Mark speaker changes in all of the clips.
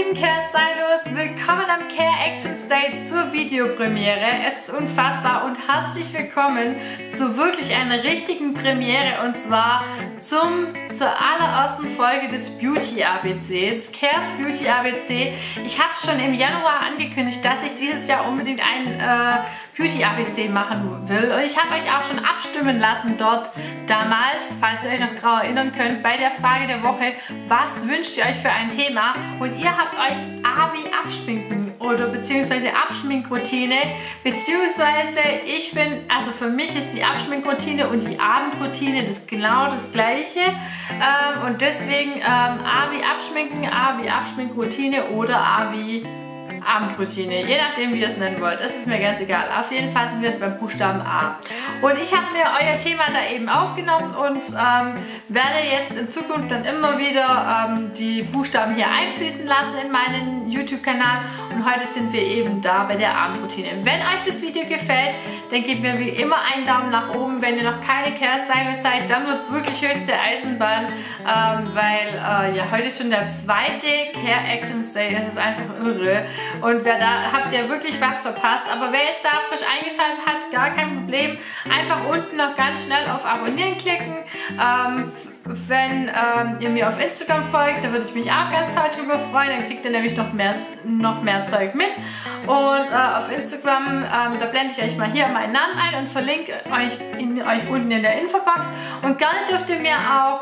Speaker 1: lieben Care-Stylos, willkommen am Care Actions Day zur Videopremiere. Es ist unfassbar und herzlich willkommen zu wirklich einer richtigen Premiere, und zwar zur allerersten Folge des Beauty ABCs, Cares Beauty ABC. Ich habe es schon im Januar angekündigt, dass ich dieses Jahr unbedingt ein Beauty ABC machen will, und ich habe euch auch schon abstimmen lassen dort damals, falls ihr euch noch grau erinnern könnt, bei der Frage der Woche, was wünscht ihr euch für ein Thema, und ihr habt euch A wie Abschminken oder beziehungsweise Abschminkroutine, beziehungsweise ich finde, also für mich ist die Abschminkroutine und die Abendroutine genau das gleiche, und deswegen A wie Abschminken, A wie Abschminkroutine oder A wie Abendroutine, je nachdem wie ihr es nennen wollt, das ist mir ganz egal. Auf jeden Fall sind wir jetzt beim Buchstaben A. Und ich habe mir euer Thema da eben aufgenommen und werde jetzt in Zukunft dann immer wieder die Buchstaben hier einfließen lassen in meinen YouTube-Kanal, und heute sind wir eben da bei der Abendroutine. Wenn euch das Video gefällt, dann gebt mir wie immer einen Daumen nach oben. Wenn ihr noch keine Care-Stylist seid, dann wird es wirklich höchste Eisenbahn, weil ja, heute ist schon der zweite Care Actions Day, das ist einfach irre. Und wer da, habt ihr wirklich was verpasst. Aber wer jetzt da frisch eingeschaltet hat, gar kein Problem. Einfach unten noch ganz schnell auf Abonnieren klicken. Wenn ihr mir auf Instagram folgt, da würde ich mich auch ganz toll drüber freuen. Dann kriegt ihr nämlich noch mehr Zeug mit. Und auf Instagram, da blende ich euch mal hier meinen Namen ein und verlinke euch unten in der Infobox. Und gerne dürft ihr mir auch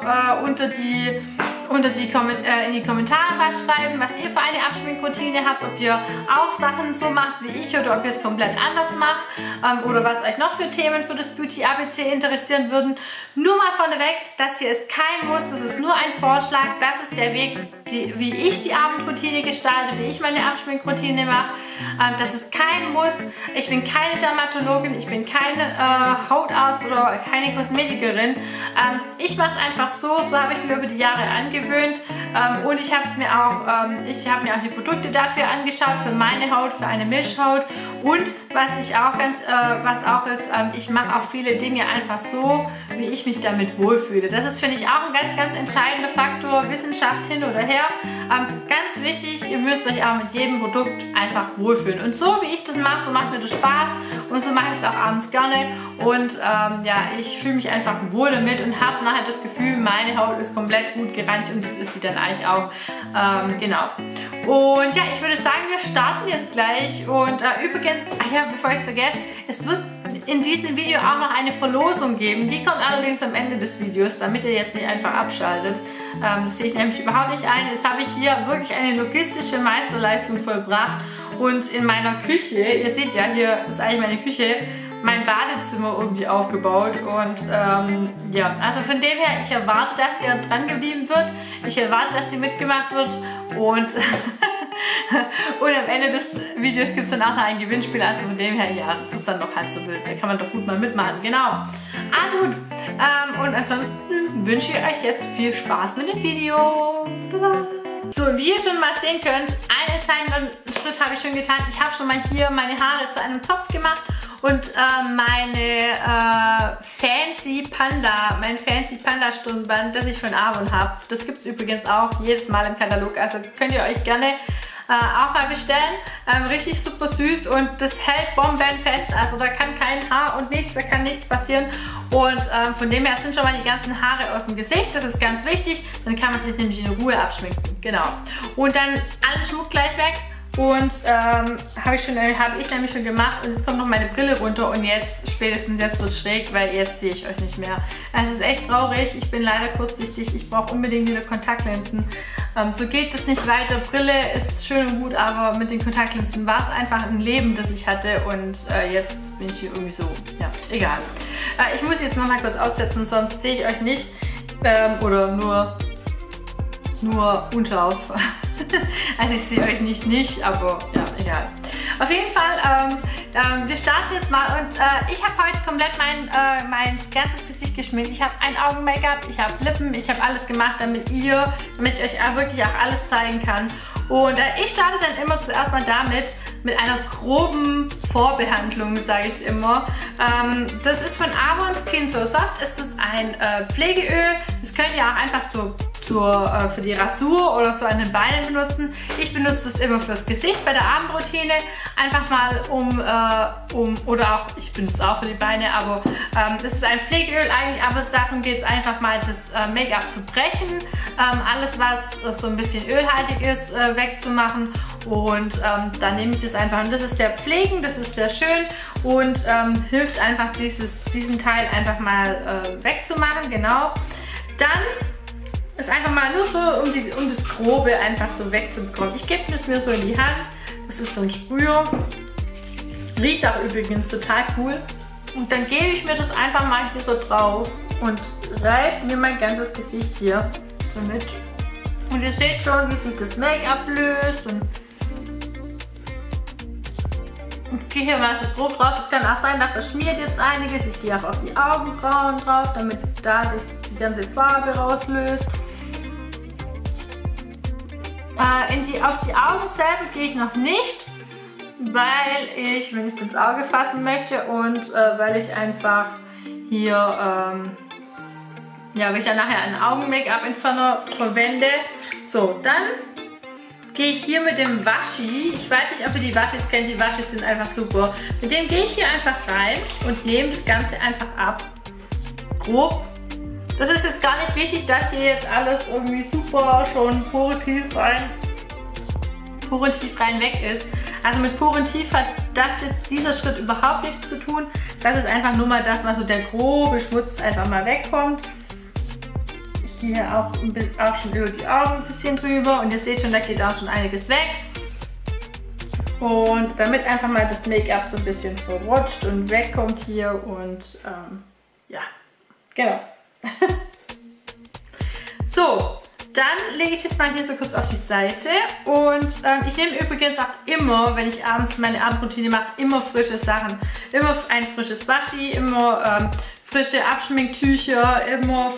Speaker 1: in die Kommentare was schreiben, was ihr für eine Abschminkroutine habt, ob ihr auch Sachen so macht wie ich oder ob ihr es komplett anders macht, oder was euch noch für Themen für das Beauty ABC interessieren würden. Nur mal vorneweg, das hier ist kein Muss, das ist nur ein Vorschlag, das ist der Weg, wie ich die Abendroutine gestalte, wie ich meine Abschminkroutine mache. Das ist kein Muss, ich bin keine Dermatologin, ich bin keine Hautarzt oder keine Kosmetikerin. Ich mache es einfach so habe ich es mir über die Jahre angewöhnt, und ich habe mir auch die Produkte dafür angeschaut, für meine Haut, für eine Mischhaut, und was auch ist, ich mache auch viele Dinge einfach so, wie ich mich damit wohlfühle. Das ist, finde ich, auch ein ganz, ganz entscheidender Faktor, Wissenschaft hin oder her. Ganz wichtig, ihr müsst euch auch mit jedem Produkt einfach wohlfühlen. Und so wie ich das mache, so macht mir das Spaß, und so mache ich es auch abends gerne, und ja, ich fühle mich einfach wohl damit und habe nachher das Gefühl, meine Haut ist komplett gut gereinigt, und das ist sie dann eigentlich auch. Genau. Und ja, ich würde sagen, wir starten jetzt gleich. Und übrigens, bevor ich es vergesse, es wird in diesem Video auch noch eine Verlosung geben. Die kommt allerdings am Ende des Videos, damit ihr jetzt nicht einfach abschaltet. Das sehe ich nämlich überhaupt nicht ein. Jetzt habe ich hier wirklich eine logistische Meisterleistung vollbracht. Und in meiner Küche, ihr seht ja, hier ist eigentlich meine Küche, mein Badezimmer irgendwie aufgebaut, und ja, also von dem her, ich erwarte, dass sie dran geblieben wird, ich erwarte, dass sie mitgemacht wird, und und am Ende des Videos gibt es dann auch noch ein Gewinnspiel, also von dem her, ja, das ist dann noch halb so wild, da kann man doch gut mal mitmachen, genau. Also gut, und ansonsten wünsche ich euch jetzt viel Spaß mit dem Video. Tada! So, wie ihr schon mal sehen könnt, einen entscheidenden Schritt habe ich schon getan. Ich habe schon mal hier meine Haare zu einem Zopf gemacht, und mein Fancy Panda Stirnband, das ich von Avon habe, das gibt es übrigens auch jedes Mal im Katalog, also könnt ihr euch gerne auch mal bestellen. Richtig super süß, und das hält bombenfest, also da kann kein Haar und nichts, da kann nichts passieren, und von dem her sind schon mal die ganzen Haare aus dem Gesicht, das ist ganz wichtig, dann kann man sich nämlich in Ruhe abschminken, genau. Und dann allen Schmuck gleich weg. Und habe ich nämlich schon gemacht, und jetzt kommt noch meine Brille runter, und spätestens jetzt wird es schräg, weil jetzt sehe ich euch nicht mehr. Es ist echt traurig, ich bin leider kurzsichtig, ich brauche unbedingt wieder Kontaktlinsen. So geht es nicht weiter, Brille ist schön und gut, aber mit den Kontaktlinsen war es einfach ein Leben, das ich hatte, und jetzt bin ich hier irgendwie so, ja, egal. Ich muss jetzt noch mal kurz aussetzen, sonst sehe ich euch nicht, oder nur unscharf. Also ich sehe euch nicht, aber ja, egal. Auf jeden Fall, wir starten jetzt mal, und ich habe heute komplett mein ganzes Gesicht geschminkt. Ich habe ein Augen-Make-up, ich habe Lippen, ich habe alles gemacht, damit ich euch auch wirklich auch alles zeigen kann. Und ich starte dann immer zuerst mal damit, mit einer groben Vorbehandlung, sage ich es immer. Das ist von Avon Skin So Soft, ist das ein Pflegeöl. Das könnt ihr auch einfach zur für die Rasur oder so an den Beinen benutzen. Ich benutze das immer fürs Gesicht bei der Abendroutine. Einfach mal oder auch, ich benutze es auch für die Beine, aber das ist ein Pflegeöl eigentlich, aber darum geht es einfach mal, das Make-up zu brechen. Alles, was so ein bisschen ölhaltig ist, wegzumachen. Und dann nehme ich das einfach. Und das ist sehr pflegend, das ist sehr schön und hilft einfach, diesen Teil einfach mal wegzumachen. Genau. Dann ist einfach mal nur so, um das Grobe einfach so wegzubekommen. Ich gebe das mir so in die Hand. Das ist so ein Sprüher. Riecht auch übrigens total cool. Und dann gebe ich mir das einfach mal hier so drauf und reibe mir mein ganzes Gesicht hier damit. Und ihr seht schon, wie sich das Make-up löst. Und gehe hier mal so grob drauf. Es kann auch sein, da verschmiert jetzt einiges. Ich gehe auch auf die Augenbrauen drauf, damit da sich die ganze Farbe rauslöst. Auf die Augen selber gehe ich noch nicht, weil ich mir nicht ins Auge fassen möchte und weil ich einfach hier, weil ich dann nachher einen Augen-Make-up-Entferner verwende. So, dann gehe ich hier mit dem Washi. Ich weiß nicht, ob ihr die Washis kennt. Die Washis sind einfach super. Mit dem gehe ich hier einfach rein und nehme das Ganze einfach ab. Grob. Das ist jetzt gar nicht wichtig, dass hier jetzt alles irgendwie super schon porentief rein weg ist. Also mit porentief hat dieser Schritt überhaupt nichts zu tun. Das ist einfach nur mal, dass mal so der grobe Schmutz einfach mal wegkommt. Ich gehe hier auch schon über die Augen ein bisschen drüber und ihr seht schon, da geht auch schon einiges weg. Und damit einfach mal das Make-up so ein bisschen verrutscht und wegkommt hier und ja, genau. So, dann lege ich das mal hier so kurz auf die Seite und ich nehme übrigens auch immer, wenn ich abends meine Abendroutine mache, immer frische Sachen. Immer ein frisches Washi, immer frische Abschminktücher, immer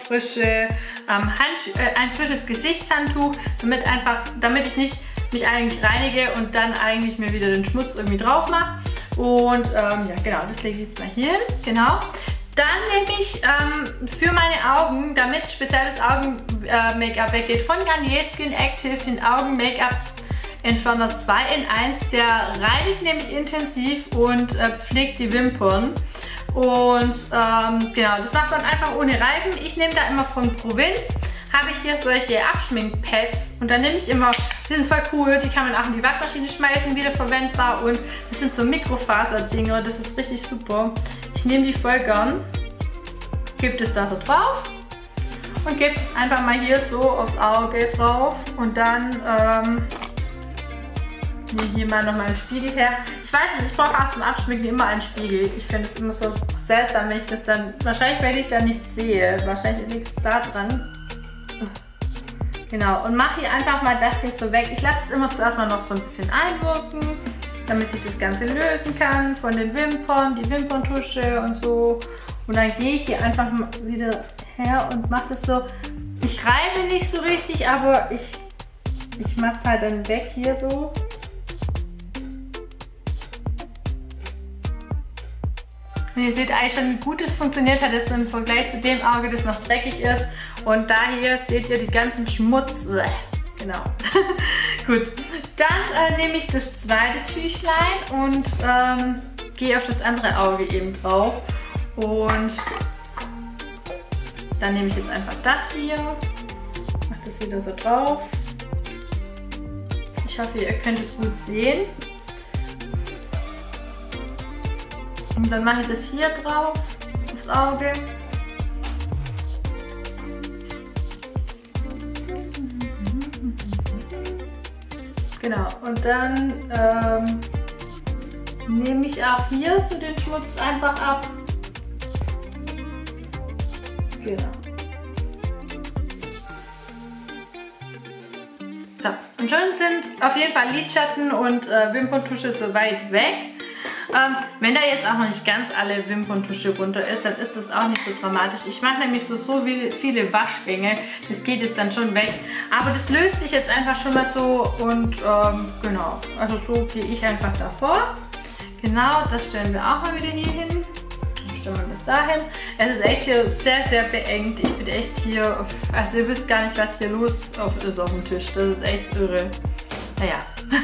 Speaker 1: ein frisches Gesichtshandtuch, damit ich nicht mich eigentlich reinige und dann eigentlich mir wieder den Schmutz irgendwie drauf mache. Und ja, genau, das lege ich jetzt mal hier hin. Genau. Dann nehme ich für meine Augen, damit spezielles Augen-Make-up weggeht, von Garnier Skin Active den Augen-Make-up-Entferner 2 in 1. Der reinigt nämlich intensiv und pflegt die Wimpern. Und genau, das macht man einfach ohne Reiben. Ich nehme da immer von Provin, habe ich hier solche Abschminkpads und dann nehme ich immer, die sind voll cool, die kann man auch in die Waschmaschine schmeißen, wiederverwendbar und das sind so Mikrofaserdinger, das ist richtig super. Ich nehme die voll gern, gebe das da so drauf und gebe es einfach mal hier so aufs Auge drauf und dann nehme hier mal noch mal einen Spiegel her. Ich weiß nicht, ich brauche auch zum Abschminken immer einen Spiegel. Ich finde es immer so seltsam, wenn ich das dann, wahrscheinlich werde ich da nicht sehe, wahrscheinlich liegt es da dran. Genau, und mache hier einfach mal das hier so weg. Ich lasse es immer zuerst mal noch so ein bisschen einwirken, damit sich das Ganze lösen kann von den Wimpern, die Wimperntusche und so. Und dann gehe ich hier einfach wieder her und mache das so. Ich reibe nicht so richtig, aber ich mache es halt dann weg hier so. Und ihr seht eigentlich schon, wie gut es funktioniert hat jetzt im Vergleich zu dem Auge, das noch dreckig ist. Und da hier seht ihr die ganzen Schmutz. Genau. Gut. Dann nehme ich das zweite Tüchlein und gehe auf das andere Auge eben drauf. Und dann nehme ich jetzt einfach das hier. Mache das wieder so drauf. Ich hoffe, ihr könnt es gut sehen. Und dann mache ich das hier drauf, aufs Auge. Genau, und dann nehme ich auch hier so den Schmutz einfach ab. Genau. So, und schon sind auf jeden Fall Lidschatten und Wimperntusche so weit weg. Wenn da jetzt auch noch nicht ganz alle Wimperntusche runter ist, dann ist das auch nicht so dramatisch. Ich mache nämlich so viele Waschgänge, das geht jetzt dann schon weg. Aber das löst sich jetzt einfach schon mal so und genau, also so gehe ich einfach davor. Genau, das stellen wir auch mal wieder hier hin. stellen wir bis dahin. Es ist echt hier sehr, sehr beengt. Ich bin echt hier, also ihr wisst gar nicht, was hier los ist auf dem Tisch. Das ist echt irre. Naja.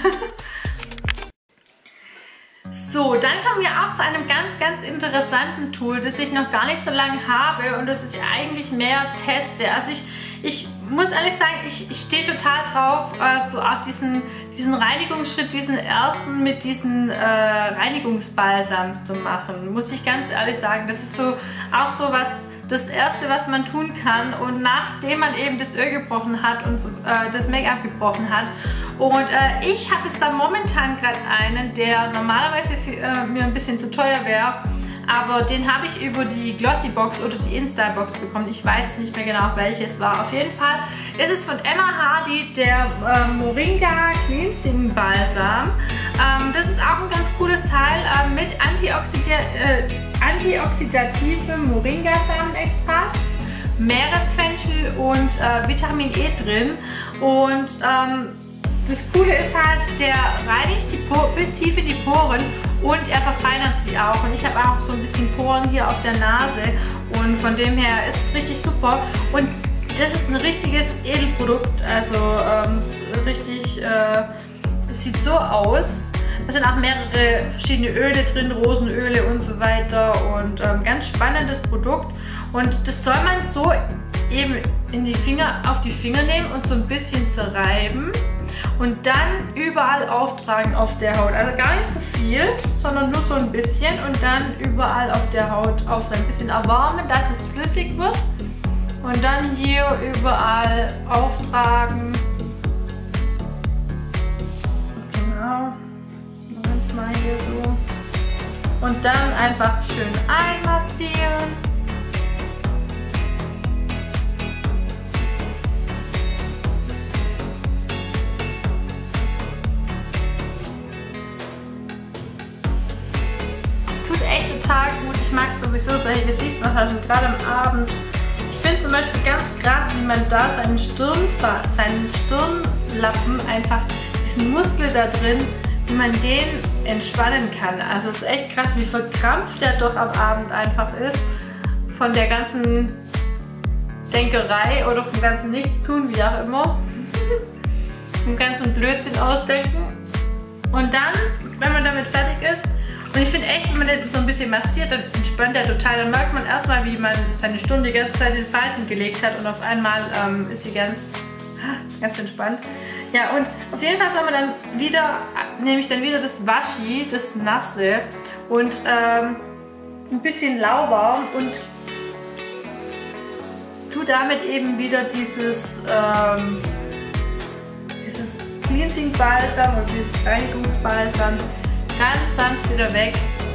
Speaker 1: So, dann kommen wir auch zu einem ganz, ganz interessanten Tool, das ich noch gar nicht so lange habe und das ich eigentlich mehr teste. Also ich muss ehrlich sagen, ich stehe total drauf, so auf diesen Reinigungsschritt, diesen ersten mit diesen Reinigungsbalsams zu machen. Muss ich ganz ehrlich sagen, das ist so auch so was, das Erste, was man tun kann, und nachdem man eben das Öl gebrochen hat und das Make-up gebrochen hat. Und ich habe es da momentan gerade einen, der normalerweise mir ein bisschen zu teuer wäre, aber den habe ich über die Glossy Box oder die Insta-Box bekommen. Ich weiß nicht mehr genau, welches war. Auf jeden Fall ist es von Emma Hardy der Moringa Cleansing Balsam. Das ist auch ein ganz cooles Teil mit antioxidativem Moringa-Samenextrakt, Meeresfenchel und Vitamin E drin. Und das Coole ist halt, der reinigt die bis tief in die Poren und er verfeinert sie auch. Und ich habe auch so ein bisschen Poren hier auf der Nase und von dem her ist es richtig super. Und das ist ein richtiges Edelprodukt, also richtig, das sieht so aus. Da sind auch mehrere verschiedene Öle drin, Rosenöle und so weiter, und ganz spannendes Produkt. Und das soll man so eben auf die Finger nehmen und so ein bisschen zerreiben und dann überall auftragen auf der Haut. Also gar nicht so viel, sondern nur so ein bisschen, und dann überall auf der Haut auftragen. Ein bisschen erwärmen, dass es flüssig wird, und dann hier überall auftragen. Genau. Mal hier so. Und dann einfach schön einmassieren. Es tut echt total gut. Ich mag sowieso solche Gesichtsmassagen, gerade am Abend. Ich finde zum Beispiel ganz krass, wie man da seinen Stirnlappen, einfach diesen Muskel da drin, wie man den entspannen kann. Also es ist echt krass, wie verkrampft der doch am Abend einfach ist von der ganzen Denkerei oder vom ganzen Nichtstun, wie auch immer. Vom ganzen Blödsinn ausdenken. Und dann, wenn man damit fertig ist, und ich finde echt, wenn man den so ein bisschen massiert, dann entspannt der total. Dann merkt man erstmal, wie man seine Stirn die ganze Zeit in Falten gelegt hat, und auf einmal ist sie ganz entspannt. Ja, und auf jeden Fall soll man dann wieder, nehme ich dann wieder das Washi, das Nasse, und ein bisschen lauwarm und tue damit eben wieder dieses Cleansing Balsam und dieses Reinigungsbalsam ganz sanft wieder weg.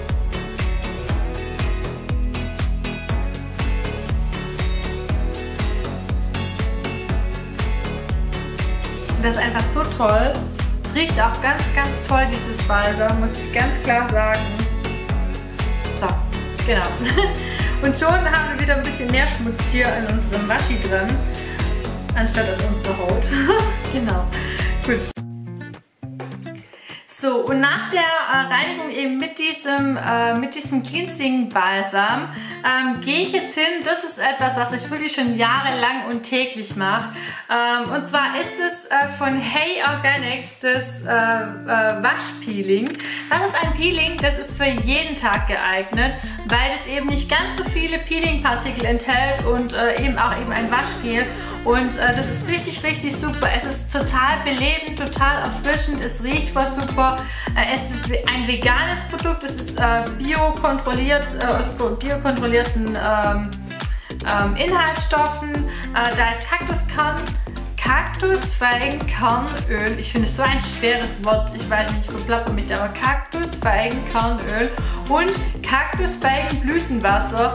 Speaker 1: Das ist einfach so toll. Es riecht auch ganz, ganz toll, dieses Balsam, muss ich ganz klar sagen. So, genau. Und schon haben wir wieder ein bisschen mehr Schmutz hier in unserem Washi drin, anstatt an unserer Haut. Genau, gut. So, und nach der Reinigung eben mit diesem Cleansing Balsam gehe ich jetzt hin. Das ist etwas, was ich wirklich schon jahrelang und täglich mache. Und zwar ist es von Hey Organics das Waschpeeling. Das ist ein Peeling, das ist für jeden Tag geeignet, weil es eben nicht ganz so viele Peeling-Partikel enthält und eben ein Waschgel. Und das ist richtig, richtig super. Es ist total belebend, total erfrischend. Es riecht voll super. Es ist ein veganes Produkt. Es ist biokontrolliert, aus biokontrollierten Inhaltsstoffen. Da ist Kaktusfeigenkernöl. Ich finde es so ein schweres Wort. Ich weiß nicht, ich verplappere mich da, aber Kaktusfeigenkernöl und Kaktusfeigenblütenwasser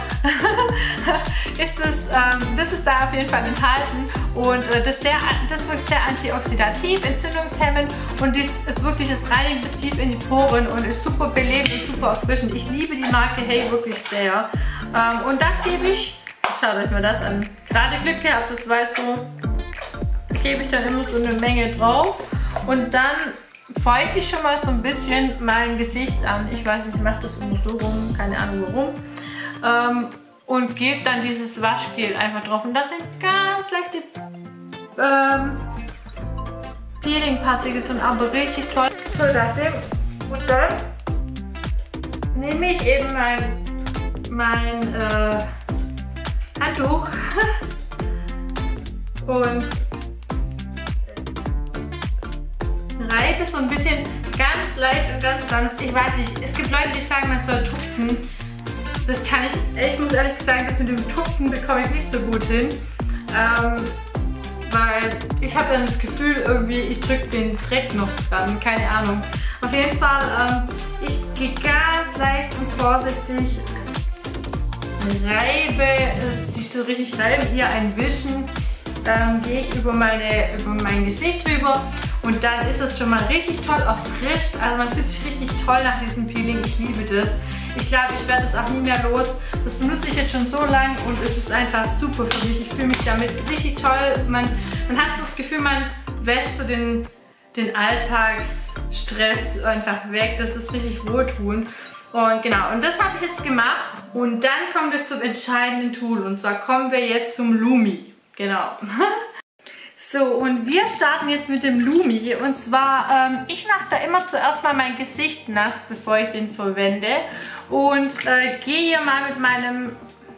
Speaker 1: das ist da auf jeden Fall enthalten, und das wirkt sehr antioxidativ, entzündungshemmend, und das ist wirklich, das reinigt bis tief in die Poren und ist super belebend und super erfrischend. Ich liebe die Marke Hey wirklich sehr. Und das gebe ich, schaut euch mal das an, gerade Glück gehabt, das weiß so, gebe ich dann immer so eine Menge drauf, und dann feuchte ich schon mal so ein bisschen mein Gesicht an. Ich weiß nicht, ich mache das immer so rum, keine Ahnung warum. und gebe dann dieses Waschgel einfach drauf. Und das sind ganz leichte Peeling-Partikel drin, aber richtig toll. So, und dann nehme ich eben mein Handtuch und reibe so ein bisschen ganz leicht und ganz sanft. Ich weiß nicht, es gibt Leute, die sagen, man soll tupfen. Das kann ich muss ehrlich sagen, das mit dem Tupfen bekomme ich nicht so gut hin. Weil ich habe dann das Gefühl, irgendwie, ich drücke den Dreck noch dran, keine Ahnung. Auf jeden Fall, ich gehe ganz leicht und vorsichtig, reibe, nicht so richtig reiben, hier einwischen, dann gehe ich über mein Gesicht drüber und dann ist es schon mal richtig toll erfrischt. Also man fühlt sich richtig toll nach diesem Peeling, ich liebe das. Ich glaube, ich werde das auch nie mehr los. Das benutze ich jetzt schon so lange und es ist einfach super für mich. Ich fühle mich damit richtig toll. Man hat so das Gefühl, man wäscht so den Alltagsstress einfach weg. Das ist richtig wohltuend. Und genau, und das habe ich jetzt gemacht. Und dann kommen wir zum entscheidenden Tool. Und zwar kommen wir jetzt zum Lumi. Genau. So, und wir starten jetzt mit dem Lumi. Und zwar, ich mache da immer zuerst mal mein Gesicht nass, bevor ich den verwende. Und gehe hier mal mit meinem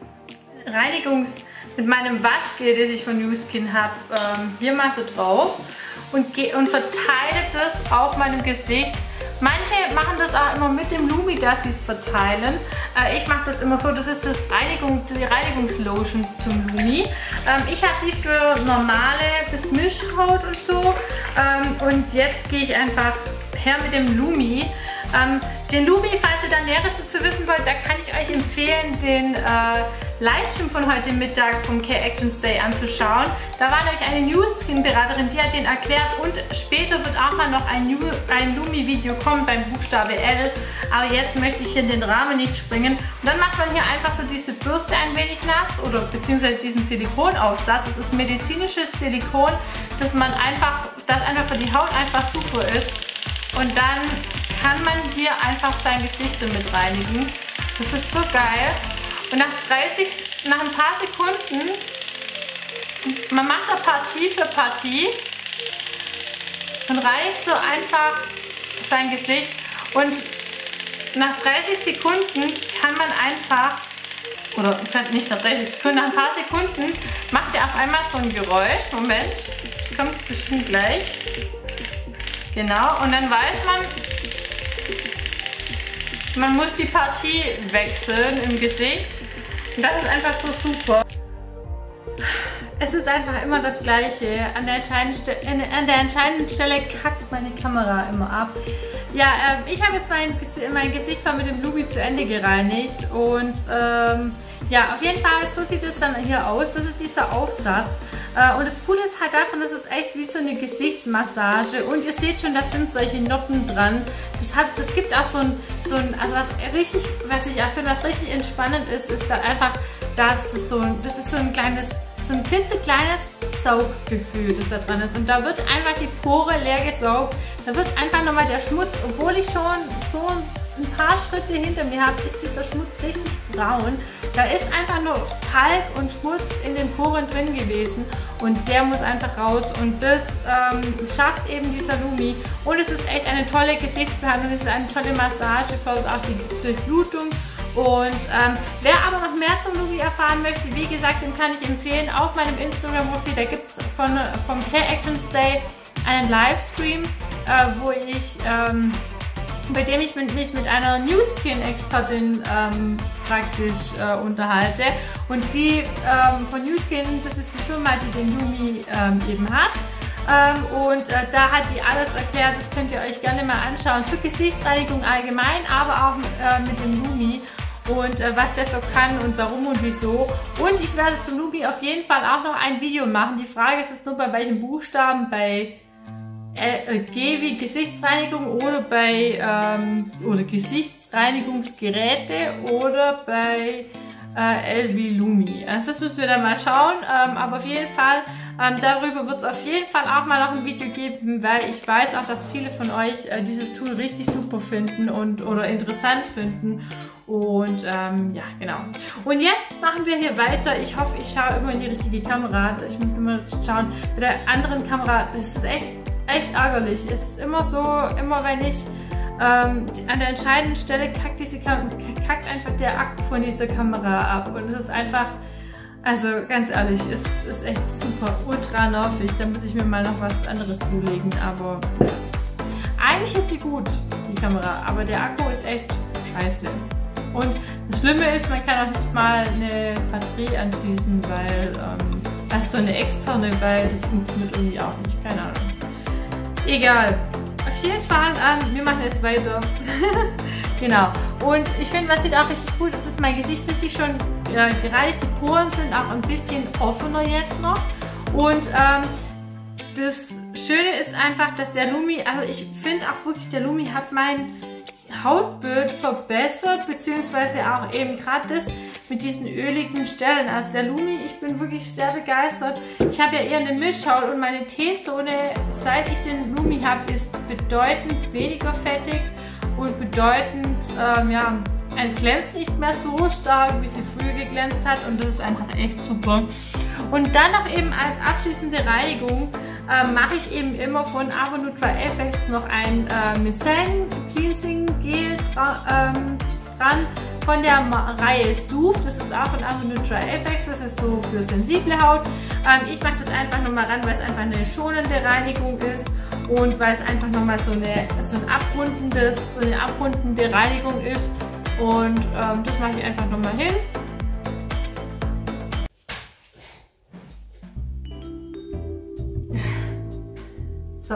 Speaker 1: Waschgel, das ich von Nu Skin habe, hier mal so drauf. Und verteile das auf meinem Gesicht. Manche machen das auch immer mit dem Lumi, dass sie es verteilen. Ich mache das immer so, das ist die Reinigungslotion zum Lumi. Ich habe die für normale bis Mischhaut und so. Und jetzt gehe ich einfach her mit dem Lumi. Den Lumi, falls ihr da Näheres dazu wissen wollt, da kann ich euch empfehlen, den Livestream von heute Mittag vom Care Actions Day anzuschauen. Da war nämlich eine Nu Skin Beraterin, die hat den erklärt und später wird auch mal noch ein Lumi-Video kommen beim Buchstabe L. Aber jetzt möchte ich hier in den Rahmen nicht springen. Und dann macht man hier einfach so diese Bürste ein wenig nass oder beziehungsweise diesen Silikonaufsatz. Das ist medizinisches Silikon, das einfach für die Haut einfach super ist. Und dann kann man hier einfach sein Gesicht damit reinigen. Das ist so geil. Und nach ein paar Sekunden, man macht da Partie für Partie und reinigt so einfach sein Gesicht. Und nach 30 Sekunden kann man einfach, oder nicht nach 30 Sekunden, nach ein paar Sekunden macht ihr auf einmal so ein Geräusch. Moment, kommt bestimmt gleich. Genau, und dann weiß man muss die Partie wechseln im Gesicht. Und das ist einfach so super. Es ist einfach immer das Gleiche. An der entscheidenden Stelle kackt meine Kamera immer ab. Ja, ich habe jetzt mein Gesicht mal mit dem Lumi zu Ende gereinigt. Und ja, auf jeden Fall, so sieht es dann hier aus. Das ist dieser Aufsatz. Und das Coole ist halt daran, das ist echt wie so eine Gesichtsmassage. Und ihr seht schon, da sind solche Noppen dran. Das gibt auch also was ich auch finde, was richtig entspannend ist dann einfach, das ist so ein klitzekleines Sauggefühl, das da dran ist. Und da wird einfach die Pore leer gesaugt. Da wird einfach nochmal der Schmutz, obwohl ich schon so ein paar Schritte hinter mir habe, ist dieser Schmutz richtig braun. Da ist einfach nur Talg und Schmutz in den Poren drin gewesen und der muss einfach raus und das schafft eben dieser Lumi und es ist echt eine tolle Gesichtsbehandlung, es ist eine tolle Massage, fördert auch die Durchblutung und wer aber noch mehr zum Lumi erfahren möchte, wie gesagt, dem kann ich empfehlen, auf meinem Instagram-Profil, da gibt es vom Care Actions Day einen Livestream, bei dem ich mich mit einer Nu Skin Expertin praktisch unterhalte. Und die von Nu Skin, das ist die Firma, die den Lumi eben hat. Da hat die alles erklärt, das könnt ihr euch gerne mal anschauen, zur Gesichtsreinigung allgemein, aber auch mit dem Lumi und was der so kann und warum und wieso. Und ich werde zum Lumi auf jeden Fall auch noch ein Video machen. Die Frage ist jetzt nur, bei welchen Buchstaben, bei G wie Gesichtsreinigung oder bei oder Gesichtsreinigungsgeräte oder bei LV Lumi. Also das müssen wir dann mal schauen, aber auf jeden Fall, darüber wird es auf jeden Fall auch mal noch ein Video geben, weil ich weiß auch, dass viele von euch dieses Tool richtig super finden oder interessant finden. Und ja, genau. Und jetzt machen wir hier weiter. Ich hoffe, ich schaue immer in die richtige Kamera. Ich muss immer schauen. Bei der anderen Kamera, das ist echt ärgerlich. Es ist immer so, immer wenn ich an der entscheidenden Stelle kackt einfach der Akku von dieser Kamera ab. Und es ist einfach, also ganz ehrlich, es ist echt super, ultra nervig. Da muss ich mir mal noch was anderes zulegen. Aber ja. Eigentlich ist sie gut, die Kamera. Aber der Akku ist echt scheiße. Und das Schlimme ist, man kann auch nicht mal eine Batterie anschließen, weil, also so eine externe, weil das funktioniert irgendwie auch nicht, keine Ahnung. Egal. Auf jeden Fall, wir machen jetzt weiter. Genau. Und ich finde, man sieht auch richtig gut, es ist mein Gesicht richtig schon gereinigt. Die Poren sind auch ein bisschen offener jetzt noch. Und das Schöne ist einfach, dass der Lumi, also ich finde auch wirklich, der Lumi hat mein Hautbild verbessert, beziehungsweise auch eben gerade das mit diesen öligen Stellen. Also der Lumi, ich bin wirklich sehr begeistert. Ich habe ja eher eine Mischhaut und meine T-Zone, seit ich den Lumi habe, ist bedeutend weniger fettig und bedeutend, ja, glänzt nicht mehr so stark, wie sie früher geglänzt hat, und das ist einfach echt super. Und dann noch eben als abschließende Reinigung mache ich eben immer von Avo Nutra FX noch ein Micellen Cleansing Gel dran von der Reihe Soothe. Das ist auch von Avo Nutra FX, das ist so für sensible Haut. Ich mache das einfach nochmal ran, weil es einfach eine schonende Reinigung ist und weil es einfach nochmal so eine abrundende Reinigung ist. Und das mache ich einfach nochmal hin. So.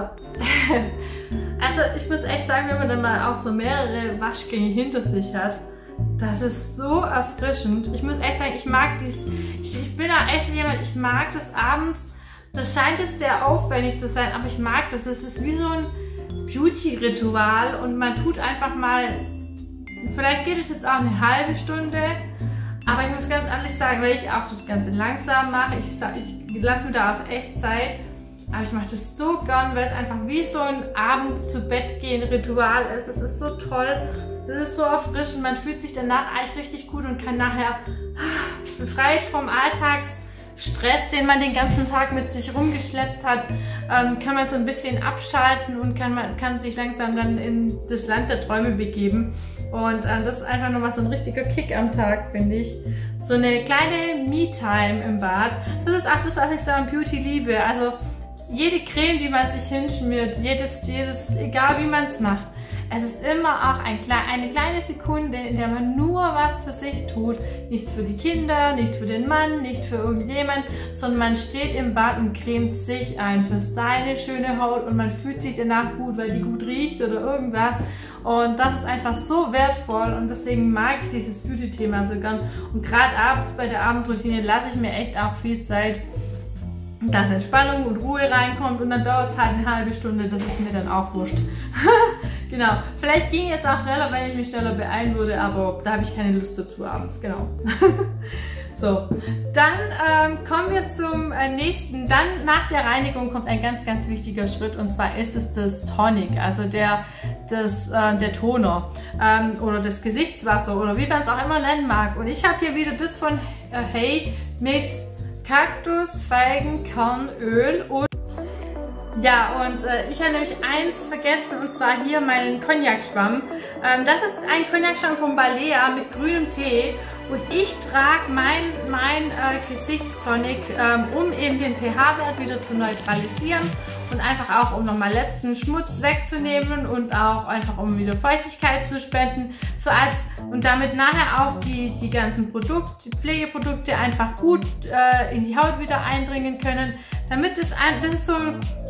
Speaker 1: Also ich muss echt sagen, wenn man dann mal auch so mehrere Waschgänge hinter sich hat, das ist so erfrischend. Ich muss echt sagen, ich mag dieses, ich bin auch echt jemand, ich mag das abends, das scheint jetzt sehr aufwendig zu sein, aber ich mag das. Es ist wie so ein Beauty-Ritual und man tut einfach mal, vielleicht geht es jetzt auch eine halbe Stunde, aber ich muss ganz ehrlich sagen, weil ich auch das Ganze langsam mache, ich lasse mir da auch echt Zeit. Aber ich mache das so gern, weil es einfach wie so ein Abend-zu-Bett-gehen-Ritual ist. Es ist so toll, das ist so erfrischend. Man fühlt sich danach eigentlich richtig gut und kann nachher befreit vom Alltagsstress, den man den ganzen Tag mit sich rumgeschleppt hat, kann man so ein bisschen abschalten und kann sich langsam dann in das Land der Träume begeben. Und das ist einfach nochmal so ein richtiger Kick am Tag, finde ich. So eine kleine Me-Time im Bad. Das ist auch das, was ich so an Beauty liebe. Also jede Creme, die man sich hinschmiert, egal wie man es macht, es ist immer auch eine kleine Sekunde, in der man nur was für sich tut. Nicht für die Kinder, nicht für den Mann, nicht für irgendjemand, sondern man steht im Bad und cremt sich ein für seine schöne Haut und man fühlt sich danach gut, weil die gut riecht oder irgendwas. Und das ist einfach so wertvoll und deswegen mag ich dieses Beauty-Thema so gern. Und gerade abends bei der Abendroutine lasse ich mir echt auch viel Zeit, dass Entspannung und Ruhe reinkommt, und dann dauert es halt eine halbe Stunde, das ist mir dann auch wurscht. Genau, vielleicht ging es auch schneller, wenn ich mich schneller beeilen würde, aber da habe ich keine Lust dazu abends, genau. So, dann kommen wir zum nächsten. Dann nach der Reinigung kommt ein ganz, ganz wichtiger Schritt, und zwar ist es das Tonic, also der Toner oder das Gesichtswasser oder wie man es auch immer nennen mag. Und ich habe hier wieder das von Hey mit Kaktus, Feigenkernöl und ja, und ich habe nämlich eins vergessen, und zwar hier meinen Cognac-Schwamm. Das ist ein Cognac-Schwamm von Balea mit grünem Tee, und ich trage mein Gesichtstonic, um eben den pH-Wert wieder zu neutralisieren und einfach auch, um nochmal letzten Schmutz wegzunehmen und auch einfach, um wieder Feuchtigkeit zu spenden, und damit nachher auch die ganzen Pflegeprodukte einfach gut in die Haut wieder eindringen können, damit das ist so,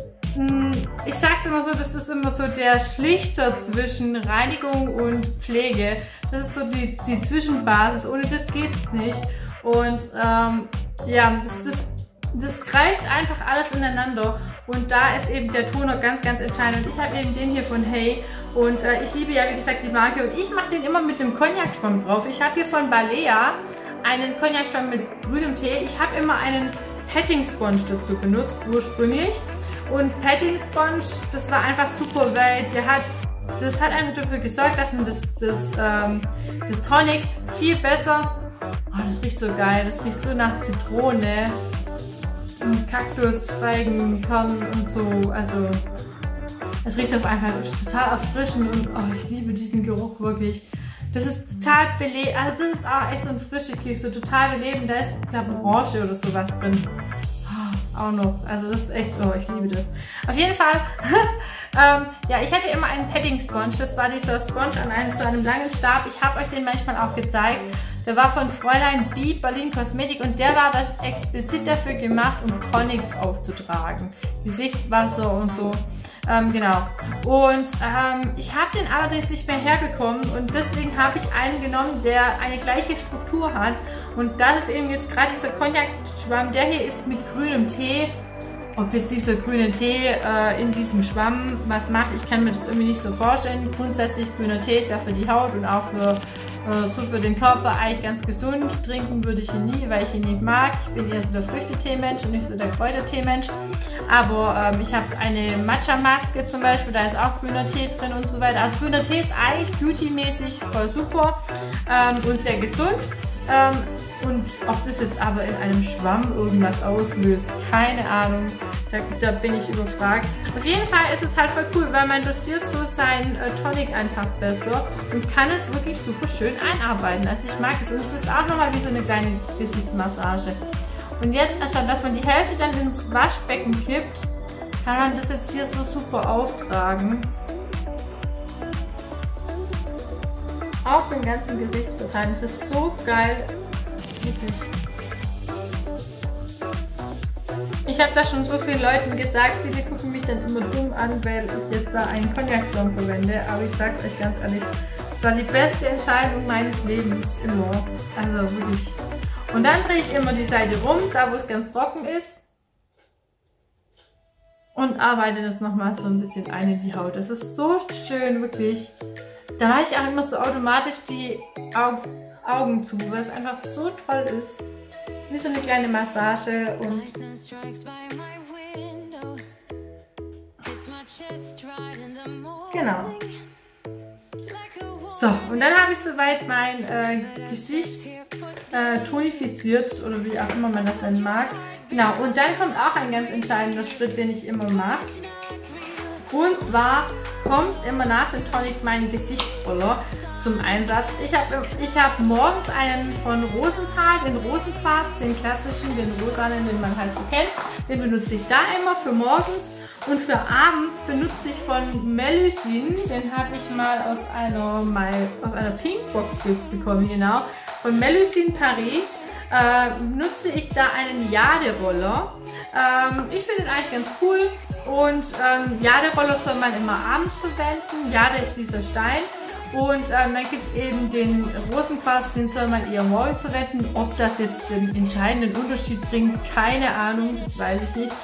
Speaker 1: ich sag's immer so, das ist immer so der Schlichter zwischen Reinigung und Pflege. Das ist so die Zwischenbasis, ohne das geht's nicht. Und ja, das greift einfach alles ineinander, und da ist eben der Toner ganz, ganz entscheidend. Und ich habe eben den hier von Hey, und ich liebe ja, wie gesagt, die Marke, und ich mache den immer mit einem Cognac-Schwamm drauf. Ich habe hier von Balea einen Cognac-Schwamm mit grünem Tee. Ich habe immer einen Petting Sponge dazu benutzt, ursprünglich. Und Petting Sponge, das war einfach super, weil das hat einfach dafür gesorgt, dass man das Tonic viel besser, oh, das riecht so geil, das riecht so nach Zitrone und Kaktusfeigenkern und so, also es riecht auf einfach total erfrischend und oh, ich liebe diesen Geruch wirklich. Das ist total belebend, also das ist auch echt so ein frischer Kies, so total belebend, da ist, ich glaube, Orange oder sowas drin. Auch noch. Also das ist echt, oh, ich liebe das. Auf jeden Fall, ja, ich hatte immer einen Petting Sponge. Das war dieser Sponge an so einem langen Stab. Ich habe euch den manchmal auch gezeigt. Der war von Fräulein B Berlin Kosmetik und der war da explizit dafür gemacht, um Tonics aufzutragen. Gesichtswasser und so. Genau. Und ich habe den allerdings nicht mehr herbekommen und deswegen habe ich einen genommen, der eine gleiche Struktur hat. Und das ist eben jetzt gerade dieser Cognac-Schwamm. Der hier ist mit grünem Tee. Ob jetzt dieser grüne Tee in diesem Schwamm was macht, ich kann mir das irgendwie nicht so vorstellen. Grundsätzlich grüner Tee ist ja für die Haut und auch so für den Körper eigentlich ganz gesund. Trinken würde ich ihn nie, weil ich ihn nicht mag. Ich bin eher so der Früchtetee-Mensch und nicht so der Kräutertee-Mensch. Aber ich habe eine Matcha-Maske zum Beispiel, da ist auch grüner Tee drin und so weiter. Also grüner Tee ist eigentlich beauty-mäßig voll super und sehr gesund. Und ob das jetzt aber in einem Schwamm irgendwas auslöst, keine Ahnung, da bin ich überfragt. Auf jeden Fall ist es halt voll cool, weil man dosiert so sein Tonic einfach besser und kann es wirklich super schön einarbeiten. Also ich mag es und es ist auch nochmal wie so eine kleine Gesichtsmassage. Und jetzt, anstatt dass man die Hälfte dann ins Waschbecken kippt, kann man das jetzt hier so super auftragen. Auf dem ganzen Gesicht verteilen. Das ist so geil. Wirklich. Ich habe da schon so vielen Leuten gesagt, viele gucken mich dann immer dumm an, weil ich jetzt da einen Cognac-Schwamm verwende. Aber ich sag's euch ganz ehrlich, das war die beste Entscheidung meines Lebens immer. Also wirklich. Und dann drehe ich immer die Seite rum, da wo es ganz trocken ist. Und arbeite das nochmal so ein bisschen ein in die Haut. Das ist so schön, wirklich. Da mache ich auch immer so automatisch die Augen zu, weil es einfach so toll ist. Wie so eine kleine Massage und genau. So, und dann habe ich soweit mein Gesicht tonifiziert oder wie auch immer man das nennen mag. Genau, und dann kommt auch ein ganz entscheidender Schritt, den ich immer mache. Und zwar kommt immer nach dem Tonic mein Gesichtsroller zum Einsatz. Ich hab morgens einen von Rosenthal, den Rosenquarz, den klassischen, den rosanen, den man halt so kennt. Den benutze ich da immer für morgens. Und für abends benutze ich von Melusine, den habe ich mal aus einer Pinkbox bekommen, genau. Von Melusine Paris nutze ich da einen Jade-Roller. Ich finde ihn eigentlich ganz cool. Und Jade-Roller soll man immer abends verwenden. Jade ist dieser Stein. Und dann gibt es eben den Rosenquarz, den soll man eher morgens verwenden. Ob das jetzt den entscheidenden Unterschied bringt, keine Ahnung, das weiß ich nicht.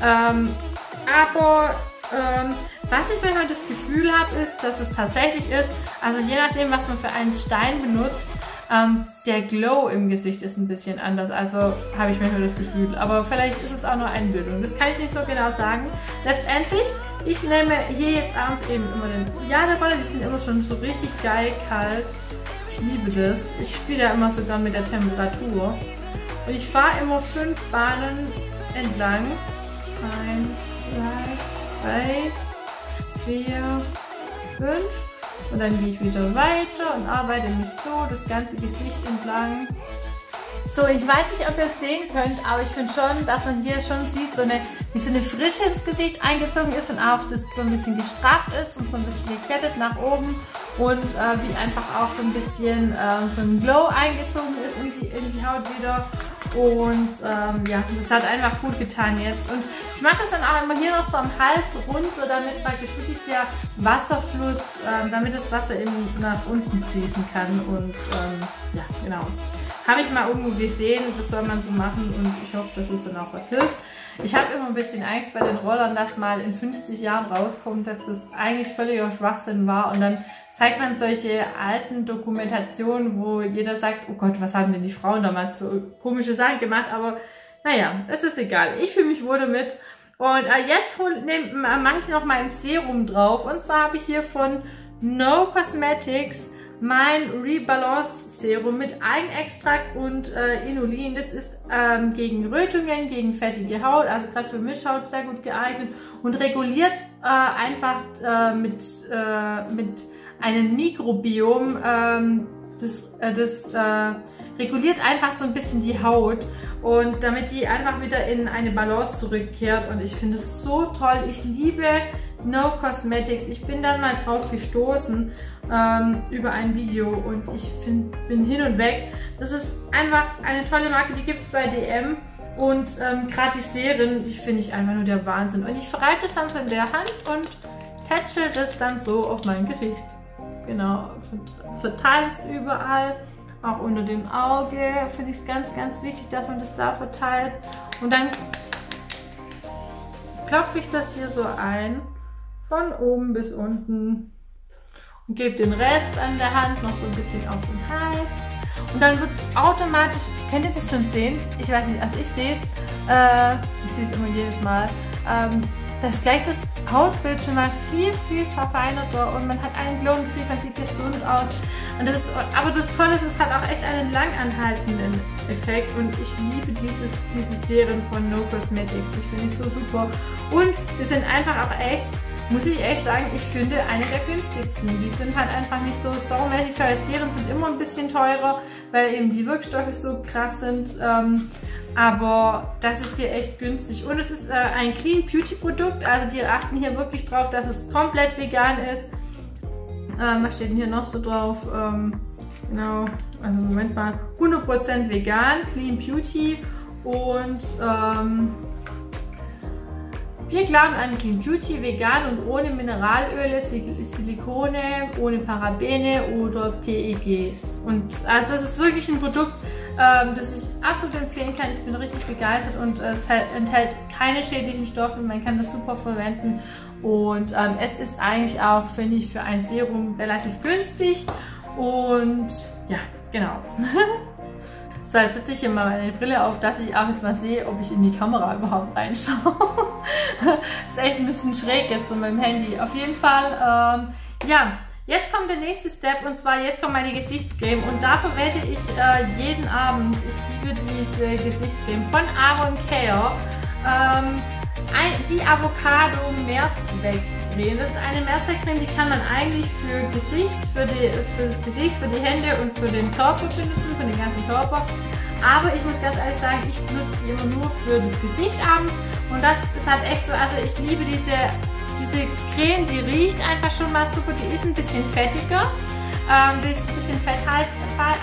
Speaker 1: Aber was ich manchmal das Gefühl habe, ist, dass es tatsächlich ist, also je nachdem, was man für einen Stein benutzt, der Glow im Gesicht ist ein bisschen anders, also habe ich manchmal das Gefühl. Aber vielleicht ist es auch nur Einbildung, das kann ich nicht so genau sagen. Letztendlich, ich nehme hier jetzt abends eben immer den Jade-Roller, die sind immer schon so richtig geil kalt. Ich liebe das. Ich spiele da immer sogar mit der Temperatur. Und ich fahre immer 5 Bahnen entlang. 1, 2, 3, 4, 5. Und dann gehe ich wieder weiter und arbeite mich so das ganze Gesicht entlang. So, ich weiß nicht, ob ihr es sehen könnt, aber ich finde schon, dass man hier schon sieht, wie so eine Frische ins Gesicht eingezogen ist und auch das so ein bisschen gestrafft ist und so ein bisschen geklettet nach oben und wie einfach auch so ein bisschen so ein Glow eingezogen ist in die Haut wieder. Und ja, das hat einfach gut getan jetzt. Und ich mache das dann auch immer hier noch so am Hals runter, damit praktisch wirklich der Wasserfluss, damit das Wasser eben nach unten fließen kann. Und ja, genau. Habe ich mal irgendwo gesehen, das soll man so machen und ich hoffe, dass es dann auch was hilft. Ich habe immer ein bisschen Angst bei den Rollern, dass mal in 50 Jahren rauskommt, dass das eigentlich völliger Schwachsinn war und dann zeigt man solche alten Dokumentationen, wo jeder sagt, oh Gott, was haben denn die Frauen damals für komische Sachen gemacht, aber naja, es ist egal. Ich fühle mich wohl damit. Und jetzt mache ich noch mein Serum drauf. Und zwar habe ich hier von No Cosmetics mein Rebalance Serum mit Eigenextrakt und Inulin. Das ist gegen Rötungen, gegen fettige Haut, also gerade für Mischhaut sehr gut geeignet und reguliert einfach mit einem Mikrobiom. Das reguliert einfach so ein bisschen die Haut und damit die einfach wieder in eine Balance zurückkehrt und ich finde es so toll. Ich liebe No Cosmetics. Ich bin dann mal drauf gestoßen über ein Video und ich bin hin und weg. Das ist einfach eine tolle Marke, die gibt es bei DM und gerade die Serien, die finde ich einfach nur der Wahnsinn. Und ich verreibe das dann so in der Hand und tätschel das dann so auf mein Gesicht. Genau, verteile es überall. Auch unter dem Auge finde ich es ganz, ganz wichtig, dass man das da verteilt. Und dann klopfe ich das hier so ein, von oben bis unten. Und gebe den Rest an der Hand noch so ein bisschen auf den Hals. Und dann wird es automatisch, könnt ihr das schon sehen? Ich weiß nicht, also ich sehe es immer jedes Mal, dass gleich das Hautbild schon mal viel, viel verfeinerter und man hat einen Glow im Gesicht, man sieht gesund aus. Und das ist, aber das Tolle ist, es hat auch echt einen langanhaltenden Effekt und ich liebe diese Serien von No Cosmetics. Die finde ich so super. Und die sind einfach auch echt, muss ich echt sagen, ich finde eine der günstigsten. Die sind halt einfach nicht so saumäßig teuer. Serien sind immer ein bisschen teurer, weil eben die Wirkstoffe so krass sind. Aber das ist hier echt günstig. Und es ist ein Clean Beauty Produkt. Also die achten hier wirklich drauf, dass es komplett vegan ist. Was steht denn hier noch so drauf? Genau, also Moment mal, 100% vegan, Clean Beauty und 4 Gramm an Clean Beauty, vegan und ohne Mineralöle, Silikone, ohne Parabene oder PEGs. Und also es ist wirklich ein Produkt, das ich absolut empfehlen kann. Ich bin richtig begeistert und es enthält keine schädlichen Stoffe. Man kann das super verwenden und es ist eigentlich auch, finde ich, für ein Serum relativ günstig. Und ja, genau. So, jetzt setze ich hier mal meine Brille auf, dass ich auch jetzt mal sehe, ob ich in die Kamera überhaupt reinschaue. Ist echt ein bisschen schräg jetzt so mit dem Handy. Auf jeden Fall, ja, jetzt kommt der nächste Step und zwar jetzt kommt meine Gesichtscreme und da verwende ich jeden Abend, ich liebe diese Gesichtscreme von Avon Care, die Avocado Mehrzweckcreme. Das ist eine Mehrzweckcreme, die kann man eigentlich für Gesicht, für das Gesicht, für die Hände und für den Körper benutzen, für den ganzen Körper. Aber ich muss ganz ehrlich sagen, ich benutze die immer nur für das Gesicht abends und das ist halt echt so, also ich liebe diese Creme, die riecht einfach schon mal super, die ist ein bisschen fettiger, die ist ein bisschen fetthaltiger,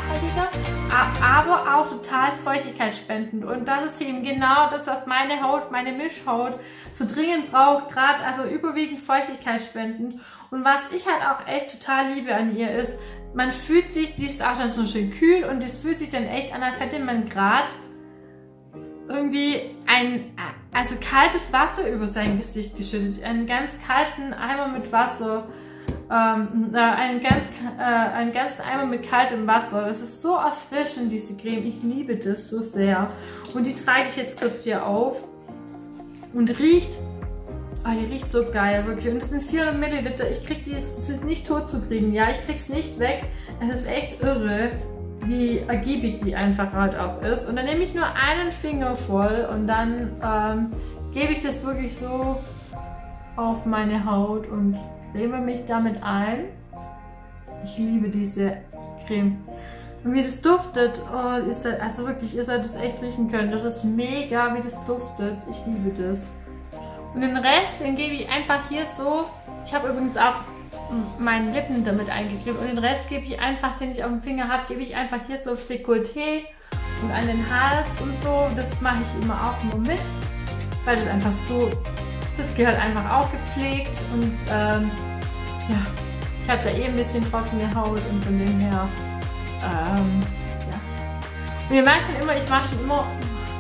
Speaker 1: aber auch total feuchtigkeitsspendend und das ist eben genau das, was meine Haut, meine Mischhaut so dringend braucht, gerade also überwiegend feuchtigkeitsspendend und was ich halt auch echt total liebe an ihr ist, man fühlt sich, die ist auch dann so schön kühl und das fühlt sich dann echt an, als hätte man gerade irgendwie also kaltes Wasser über sein Gesicht geschüttet. Einen ganz kalten Eimer mit Wasser. Einen ganzen Eimer mit kaltem Wasser. Das ist so erfrischend, diese Creme. Ich liebe das so sehr. Und die trage ich jetzt kurz hier auf. Und riecht, die riecht so geil, wirklich. Und es sind 400 Milliliter. Ich krieg es ist nicht tot zu kriegen. Ja, ich krieg's nicht weg. Es ist echt irre, wie ergiebig die einfach halt auch ist. Und dann nehme ich nur einen Finger voll und dann gebe ich das wirklich so auf meine Haut und creme mich damit ein. Ich liebe diese Creme. Und wie das duftet, oh, ist das, also wirklich, ihr solltet das echt riechen können. Das ist mega, wie das duftet. Ich liebe das. Und den Rest, den gebe ich einfach hier so. Ich habe übrigens auch meinen Lippen damit eingecremt und den Rest gebe ich einfach, den ich auf dem Finger habe, gebe ich einfach hier so aufs Dekolleté und an den Hals und so. Das mache ich immer auch nur mit, weil das einfach so, das gehört einfach auch gepflegt und ja, ich habe da eh ein bisschen trockene Haut und von dem her, ja. Und ihr merkt schon immer, ich mache schon immer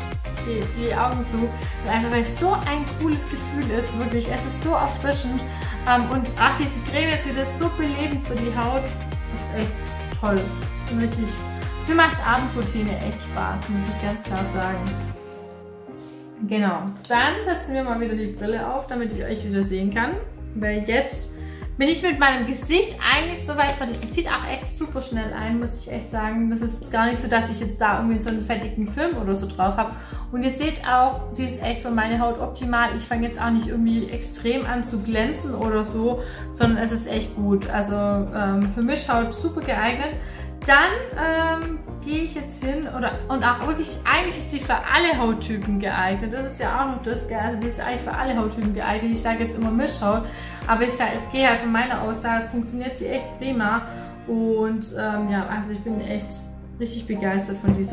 Speaker 1: die Augen zu. Einfach weil es so ein cooles Gefühl ist, wirklich. Es ist so erfrischend. Und ach, diese Creme ist wieder so belebend für die Haut. Das ist echt toll. Und richtig. Mir macht Abendroutine echt Spaß, muss ich ganz klar sagen. Genau. Dann setzen wir mal wieder die Brille auf, damit ich euch wieder sehen kann. Weil jetzt bin ich mit meinem Gesicht eigentlich soweit fertig. Die zieht auch echt super schnell ein, muss ich echt sagen. Das ist jetzt gar nicht so, dass ich jetzt da irgendwie so einen fertigen Film oder so drauf habe. Und ihr seht auch, die ist echt für meine Haut optimal. Ich fange jetzt auch nicht irgendwie extrem an zu glänzen oder so, sondern es ist echt gut. Also für Mischhaut super geeignet. Dann gehe ich jetzt hin und auch wirklich, eigentlich ist sie für alle Hauttypen geeignet. Das ist ja auch noch das, also die ist eigentlich für alle Hauttypen geeignet. Ich sage jetzt immer Mischhaut, aber ich gehe halt von meiner aus, da funktioniert sie echt prima. Und ja, also ich bin echt richtig begeistert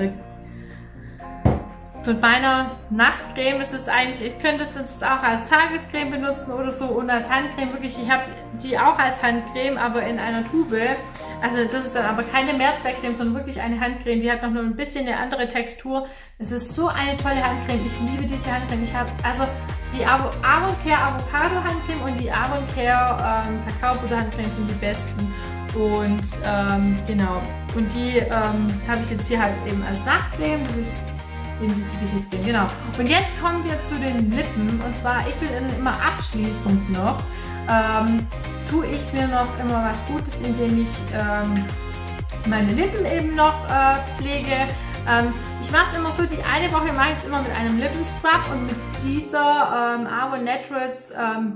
Speaker 1: von meiner Nachtcreme. Das ist eigentlich, ich könnte es jetzt auch als Tagescreme benutzen oder so und als Handcreme. Wirklich, ich habe die auch als Handcreme, aber in einer Tube. Also das ist dann aber keine Mehrzweckcreme, sondern wirklich eine Handcreme. Die hat noch nur ein bisschen eine andere Textur. Es ist so eine tolle Handcreme. Ich liebe diese Handcreme. Ich habe also die Avoncare Avocado Handcreme und die Avoncare Kakaobutter Handcreme sind die besten. Und genau. Und die habe ich jetzt hier halt eben als Nachtcreme. Das ist eben diese Gesichtscreme, genau. Und jetzt kommen wir zu den Lippen. Und zwar, ich tue dann immer abschließend noch, tue ich mir noch immer was Gutes, indem ich meine Lippen eben noch pflege. Ich mache es immer so, die eine Woche mache ich es immer mit einem Lippenscrub und mit dieser Avo Naturals,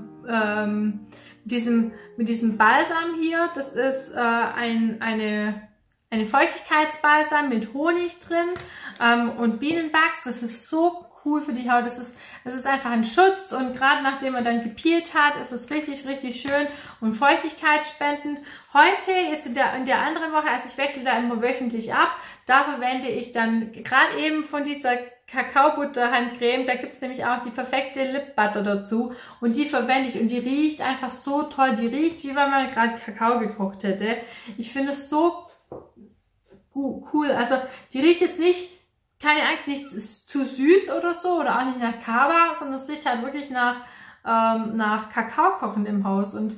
Speaker 1: mit diesem Balsam hier. Das ist eine Feuchtigkeitsbalsam mit Honig drin und Bienenwachs. Das ist so cool für die Haut. Das ist einfach ein Schutz und gerade nachdem man dann gepeelt hat, ist es richtig, richtig schön und feuchtigkeitsspendend. Heute ist in der anderen Woche, also ich wechsle da immer wöchentlich ab, da verwende ich dann gerade eben von dieser Kakaobutter Handcreme, da gibt es nämlich auch die perfekte Lip Butter dazu und die verwende ich und die riecht einfach so toll. Die riecht, wie wenn man gerade Kakao gekocht hätte. Ich finde es so cool. Also die riecht jetzt nicht, keine Angst, nicht zu süß oder so oder auch nicht nach Kaba, sondern es riecht halt wirklich nach Kakao kochen im Haus und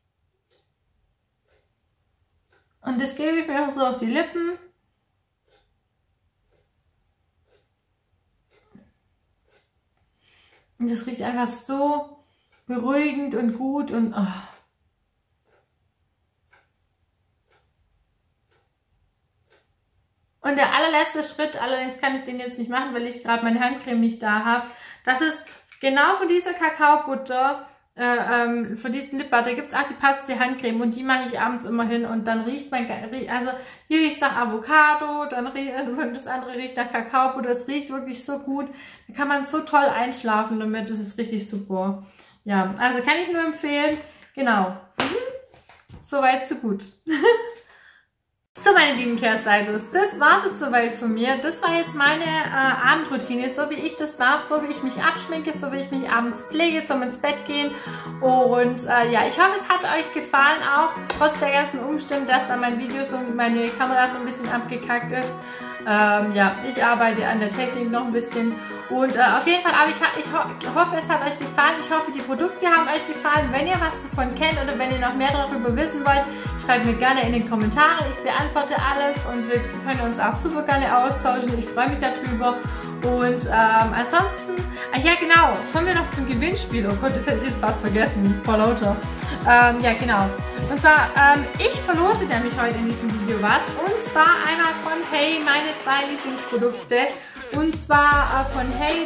Speaker 1: das gebe ich mir auch so auf die Lippen. Und das riecht einfach so beruhigend und gut und oh. Und der allerletzte Schritt, allerdings kann ich den jetzt nicht machen, weil ich gerade meine Handcreme nicht da habe. Das ist genau von dieser Kakaobutter, von diesem Lip Butter gibt es auch die passende Handcreme und die mache ich abends immer hin und dann riecht also hier riecht es nach Avocado, dann das andere riecht nach Kakaobutter, es riecht wirklich so gut. Da kann man so toll einschlafen damit, das ist richtig super. Ja, also kann ich nur empfehlen, genau. Soweit, so gut. So, meine lieben Care-Stylos, das war es jetzt soweit von mir. Das war jetzt meine Abendroutine, so wie ich das mache, so wie ich mich abschminke, so wie ich mich abends pflege zum ins Bett gehen. Und ja, ich hoffe, es hat euch gefallen, auch trotz der ganzen Umstände, dass da mein Video und meine Kamera so ein bisschen abgekackt ist. Ja, ich arbeite an der Technik noch ein bisschen. Und auf jeden Fall, aber ich hoffe, es hat euch gefallen. Ich hoffe, die Produkte haben euch gefallen. Wenn ihr was davon kennt oder wenn ihr noch mehr darüber wissen wollt, schreibt mir gerne in den Kommentaren. Ich beantworte alles und wir können uns auch super gerne austauschen. Ich freue mich darüber. Und ansonsten, ach ja genau, kommen wir noch zum Gewinnspiel. Oh Gott, das hätte ich jetzt fast vergessen, vor lauter. Ja genau, und zwar, ich verlose nämlich heute in diesem Video was. Und zwar einmal von Hey, meine 2 Lieblingsprodukte. Und zwar von Hey,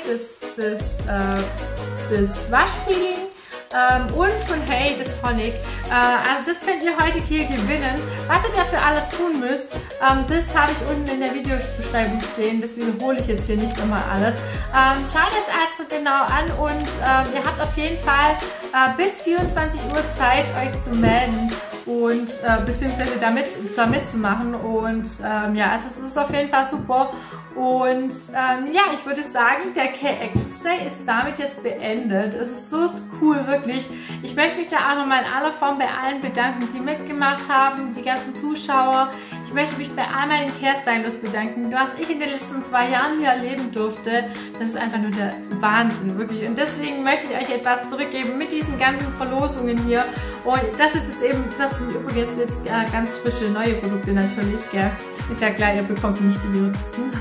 Speaker 1: das Waschpeeling. Und von Hey, das Tonic. Also das könnt ihr heute hier gewinnen. Was ihr dafür alles tun müsst, das habe ich unten in der Videobeschreibung stehen. Das wiederhole ich jetzt hier nicht nochmal alles. Schaut es also genau an und ihr habt auf jeden Fall bis 24 Uhr Zeit, euch zu melden und beziehungsweise da mitzumachen. Und ja, also es ist auf jeden Fall super. Und ja, ich würde sagen, der Care Action Day ist damit jetzt beendet. Es ist so cool, wirklich. Ich möchte mich da auch nochmal in aller Form bei allen bedanken, die mitgemacht haben, die ganzen Zuschauer. Ich Ich möchte mich bei all meinen Care-Stylos bedanken. Was ich in den letzten 2 Jahren hier erleben durfte, das ist einfach nur der Wahnsinn, wirklich. Und deswegen möchte ich euch etwas zurückgeben mit diesen ganzen Verlosungen hier. Und das ist jetzt eben, das sind übrigens jetzt ganz frische neue Produkte natürlich, gell. Ist ja klar, ihr bekommt nicht die genutzten.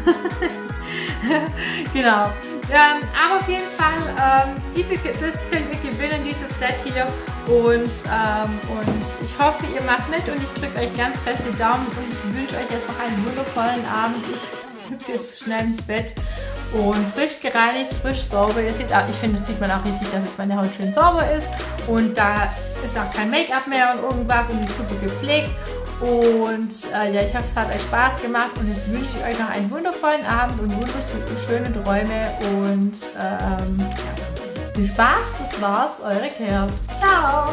Speaker 1: Genau. Aber auf jeden Fall, das könnt ihr gewinnen, dieses Set hier. Und ich hoffe, ihr macht mit und ich drücke euch ganz fest die Daumen und ich wünsche euch jetzt noch einen wundervollen Abend. Ich hüpfe jetzt schnell ins Bett und frisch gereinigt, frisch sauber. Ihr seht auch, ich finde, das sieht man auch richtig, dass jetzt meine Haut schön sauber ist und da ist auch kein Make-up mehr und irgendwas und ist super gepflegt. Und ja, ich hoffe, es hat euch Spaß gemacht und jetzt wünsche ich euch noch einen wundervollen Abend und wunderschöne Träume und ja, viel Spaß, das war's, eure Care. Ciao!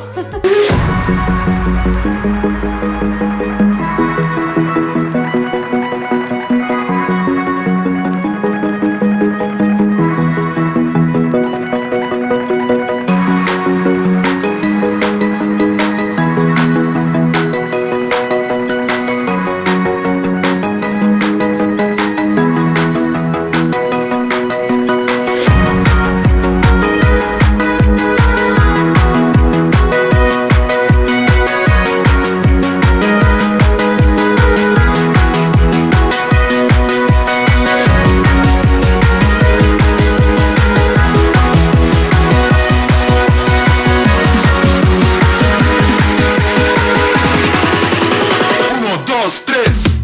Speaker 2: Dos, tres.